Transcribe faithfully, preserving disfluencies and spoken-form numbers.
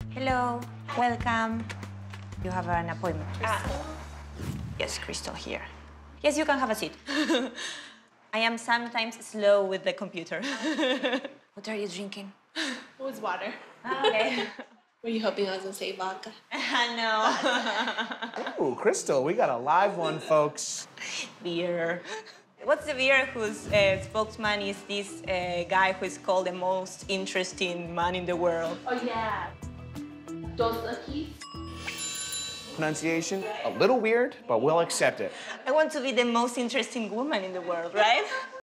Hello, welcome. You have an appointment. Ah. Yes, Crystal here. Yes, you can have a seat. I am sometimes slow with the computer. What are you drinking? It was water. Okay. Were you hoping I was gonna say vodka? No. Ooh, Crystal, we got a live one, folks. Beer. What's the beer whose uh, spokesman is this uh, guy who is called the most interesting man in the world? Oh, yeah. Dos Equis. Pronunciation, a little weird, but we'll accept it. I want to be the most interesting woman in the world, right?